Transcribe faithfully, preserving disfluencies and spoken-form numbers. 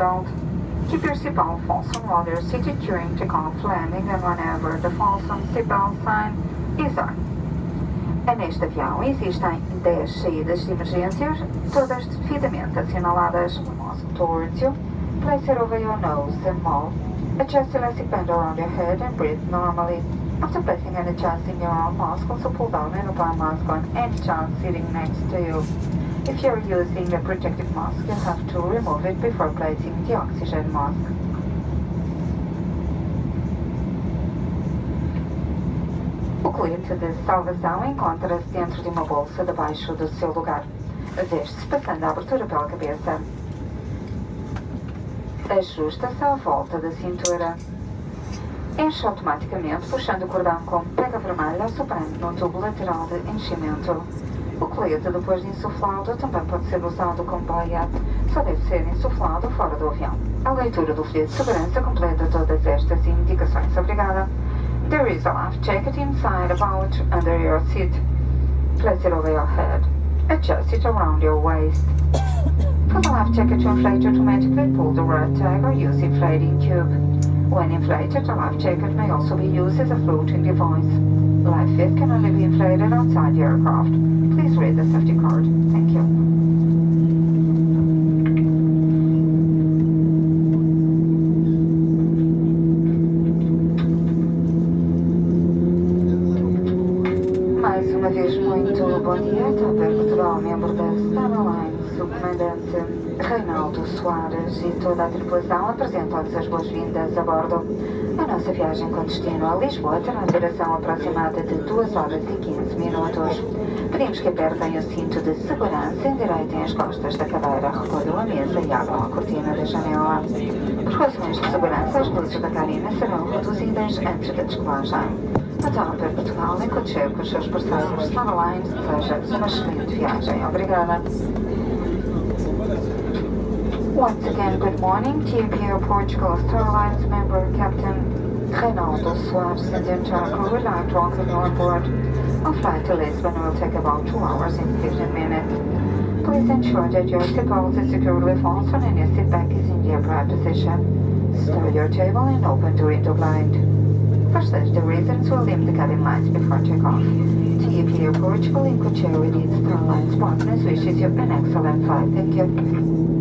seatbelt. Keep your seatbelt fastened while you're seated during takeoff, landing, and whenever the fasten seatbelt sign is on. Neste avião existem dez saídas de emergências, todas devidamente assinaladas. Mask towards you. Place it over your nose and mouth. Adjust elastic band around your head and breathe normally. After placing and adjusting your own mask, also pull down and apply mask on any child sitting next to you. If you're using a protective mask, you have to remove it before placing the oxygen mask. O colete de salvação encontra-se dentro de uma bolsa debaixo do seu lugar. Veste-se passando a abertura pela cabeça. Ajusta-se à volta da cintura. Enche automaticamente puxando o cordão com pega vermelha soprando num tubo lateral de enchimento. O colete, depois de insuflado, também pode ser usado como boia. Só deve ser insuflado fora do avião. A leitura do folheto de segurança completa todas estas indicações. Obrigada. There is a life jacket inside about under your seat. Place it over your head. Adjust it around your waist. For the life jacket to inflate automatically, pull the red tag or use inflating tube. When inflated, the life jacket may also be used as a floating device. Life vest can only be inflated outside the aircraft. Please read the safety card. Thank you. Mais uma vez, muito bom dia. Air Portugal, membro da Airline, o comandante Reinaldo Soares e toda a tripulação apresentam-lhes as boas-vindas a bordo. A nossa viagem com destino a Lisboa terá duração aproximada de duas horas e quinze minutos. Pedimos que apertem o cinto de segurança, endireitem as costas da cadeira, recolham a mesa e abram a cortina da janela. Por razões de segurança, as luzes da cabine serão reduzidas antes da descolagem. Então, Air Portugal, enquanto chega com os seus parceiros Airline, deseja-vos uma excelente viagem. Obrigada. Once again, good morning. T J P Air Portugal Airlines member Captain Reinaldo Soares and the entire crew would like to welcome you on board. Our flight to Lisbon will take about two hours and fifteen minutes. Please ensure that your seatbelt is securely fastened and your seat back is in the upright position. Stow your table and open the window blind. For safety reasons, we'll dim the cabin lights before takeoff. T J P Air Portugal, in co-chair with its Airlines partners, wishes you an excellent flight. Thank you.